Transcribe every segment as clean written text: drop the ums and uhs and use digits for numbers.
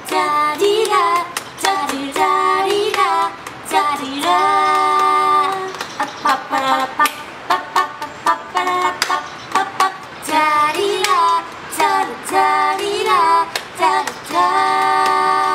da đi da da đi da đi da da đi da pa pa pa pa pa pa pa pa pa pa da đi da da da đi da da da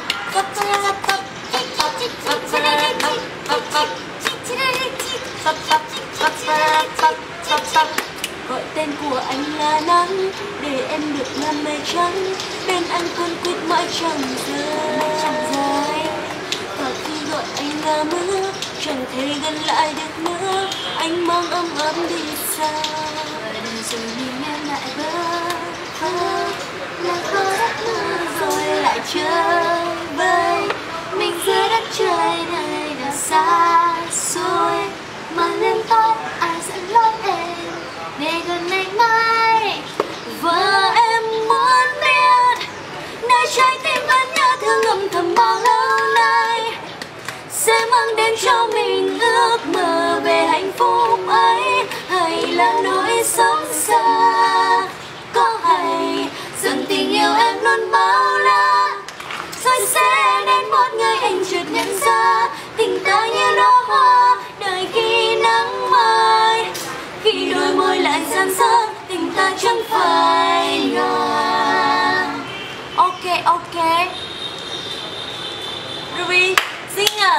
gọi tên của anh là nắng để em được ngàn mây trắng bên anh cuốn quýt mãi chẳng rơi và khi gọi anh là mưa chẳng thể gần lại được nữa anh mang ấm ấm đi xa đừng rồi nhìn em lại bơ là có đất mưa rồi lại chơi vơi mình dưới đất trời này đã xa xôi mà lên tôi ai dẫn lối em về gần anh mãi và em muốn biết nơi trái tim vẫn nhớ thương âm thầm bao lâu nay sẽ mang đến cho mình ước mơ về hạnh phúc ấy hay là nỗi xót xa có hay rằng tình yêu em luôn bao la rồi sẽ đến một ngày anh chợt nhận ra tình ta như đóa hoa đợi khi nắng mai khi đôi môi lại dần dần tình ta chẳng phải ngờ. Ok Ruby singer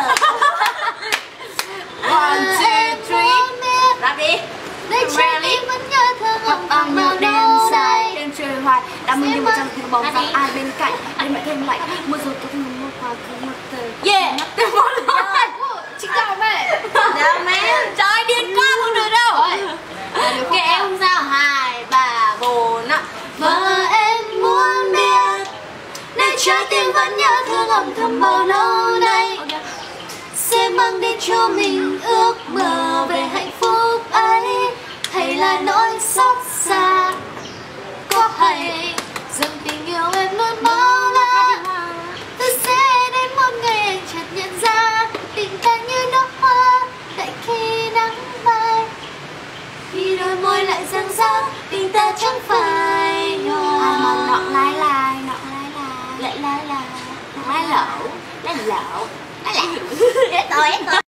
1, 2, 3 rap đi. Nơi trái tim vẫn nhớ thương âm thầm bao đêm lâu dài nay đêm trời hoài đã mừng như một trăm thiên bóng dáng ai bên cạnh đêm lại thêm lạnh mưa rồi kết ngừng một hoa cứ một thời Yeah tìm một lời Chính tao mẹ đâu mẹ trời điên quá không được đâu kệ em không sao 2, 3, 4 ạ. và em muốn biết nơi trái tim vẫn nhớ thương âm thầm bao lâu nay sẽ mang đến cho mình